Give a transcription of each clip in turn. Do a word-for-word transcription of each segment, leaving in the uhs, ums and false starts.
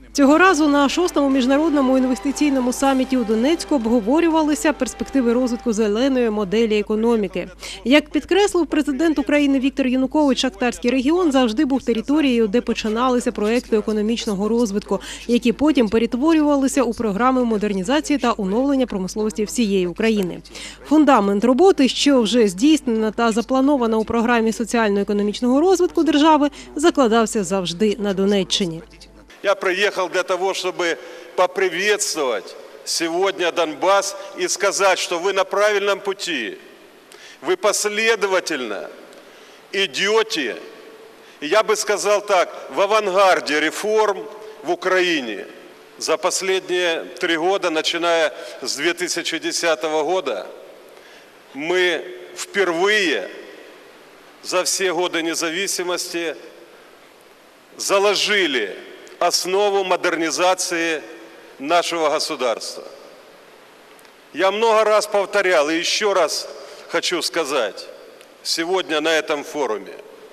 Цього разу на шостому міжнародному інвестиційному саміті у Донецьку обговорювалися перспективи розвитку зеленої моделі економіки. Як підкреслив президент України Віктор Янукович, шахтарський регіон завжди був територією, де починалися проекти економічного розвитку, які потім перетворювалися у програми модернізації та оновлення промисловості всієї України. Фундамент роботи, що вже здійснена та запланована у програмі соціально-економічного розвитку держави, закладався завжди на Донеччині. Я приехал для того, чтобы поприветствовать сегодня Донбасс и сказать, что вы на правильном пути. Вы последовательно идете, и я бы сказал так, в авангарде реформ в Украине. За последние три года, начиная с две тысячи десятого года, мы впервые за все годы независимости заложили основу модернизации нашего государства. Я много раз повторял, и еще раз хочу сказать сегодня на этом форуме,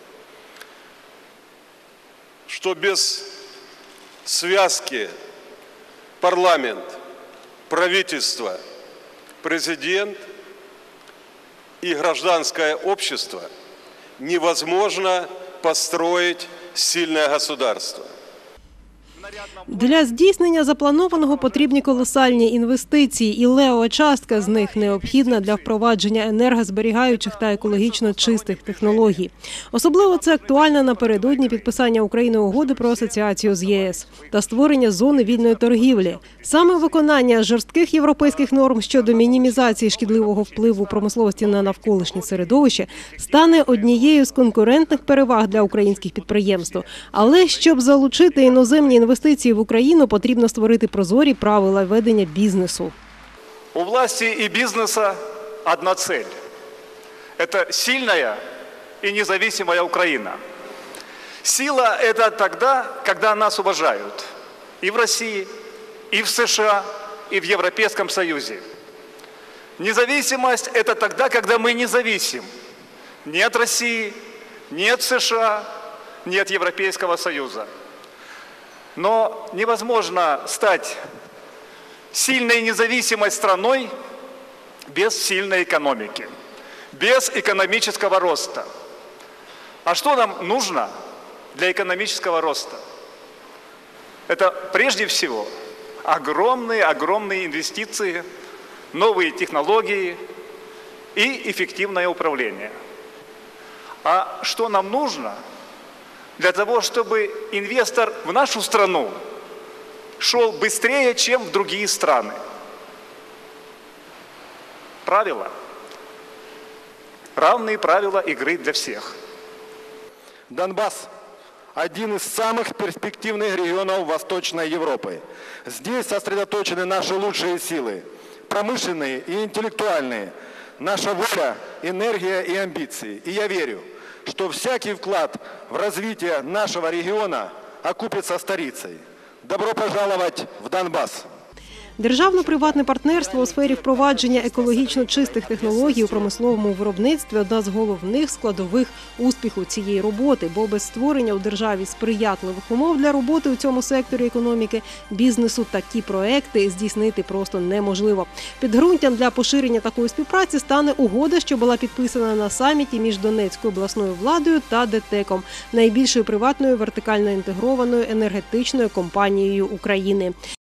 что без связки парламент, правительство, президент и гражданское общество невозможно построить сильное государство. Для здійснення запланованого потрібні колосальні інвестиції, і левова частка з них необхідна для впровадження енергозберігаючих та екологічно чистих технологій. Особливо це актуально напередодні підписання Україною угоди про асоціацію з ЄС та створення зони вільної торгівлі. Саме виконання жорстких європейських норм щодо мінімізації шкідливого впливу промисловості на навколишнє середовище стане однією з конкурентних переваг для українських підприємств. Але щоб залучити іноземні інвестиції в Україну, потрібно створити прозорі правила ведення бізнесу. У власти и бизнеса одна цель – это сильная и независимая Украина. Сила – это тогда, когда нас уважают и в России, и в США, и в Европейском Союзе. Независимость – это тогда, когда мы не зависим ни от России, ни от США, ни от Европейского Союза. Но невозможно стать сильной и независимой страной без сильной экономики, без экономического роста. А что нам нужно для экономического роста? Это прежде всего огромные-огромные инвестиции, новые технологии и эффективное управление. А что нам нужно? Для того, чтобы инвестор в нашу страну шел быстрее, чем в другие страны. Правила. Равные правила игры для всех. Донбасс – один из самых перспективных регионов Восточной Европы. Здесь сосредоточены наши лучшие силы, промышленные и интеллектуальные, наша воля, энергия и амбиции. И я верю, что всякий вклад в развитие нашего региона окупится сторицей. Добро пожаловать в Донбасс! Державно-приватне партнерство у сфері впровадження екологічно чистих технологій у промисловому виробництві – одна з головних складових успіху цієї роботи, бо без створення у державі сприятливих умов для роботи у цьому секторі економіки, бізнесу такі проекти здійснити просто неможливо. Підґрунтям для поширення такої співпраці стане угода, що була підписана на саміті між Донецькою обласною владою та ДТЕКом – найбільшою приватною вертикально інтегрованою енергетичною компанією України.